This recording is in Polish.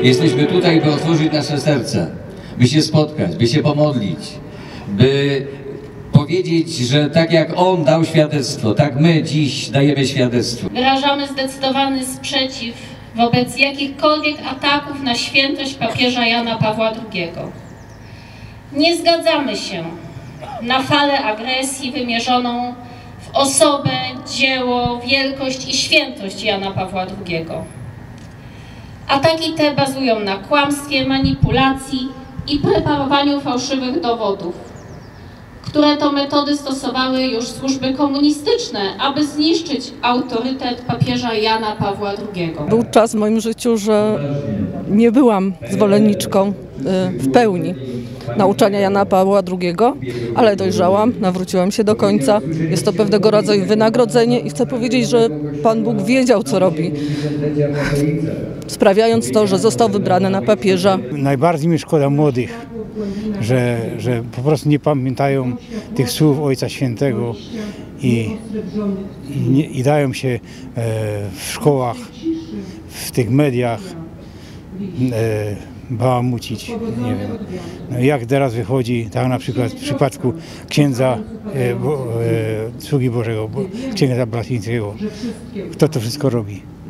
Jesteśmy tutaj, by otworzyć nasze serca, by się spotkać, by się pomodlić, by powiedzieć, że tak jak On dał świadectwo, tak my dziś dajemy świadectwo. Wyrażamy zdecydowany sprzeciw wobec jakichkolwiek ataków na świętość papieża Jana Pawła II. Nie zgadzamy się na falę agresji wymierzoną w osobę, dzieło, wielkość i świętość Jana Pawła II. Ataki te bazują na kłamstwie, manipulacji i preparowaniu fałszywych dowodów, które to metody stosowały już służby komunistyczne, aby zniszczyć autorytet papieża Jana Pawła II. Był czas w moim życiu, że nie byłam zwolenniczką w pełni nauczania Jana Pawła II, ale dojrzałam, nawróciłam się do końca. Jest to pewnego rodzaju wynagrodzenie i chcę powiedzieć, że Pan Bóg wiedział, co robi, sprawiając to, że został wybrany na papieża. Najbardziej mi szkoda młodych, że po prostu nie pamiętają tych słów Ojca Świętego i dają się w szkołach, w tych mediach bałamucić, nie wiem. No jak teraz wychodzi, tak na przykład w przypadku księdza sługi Bożego, księdza Blasińskiego, kto to wszystko robi?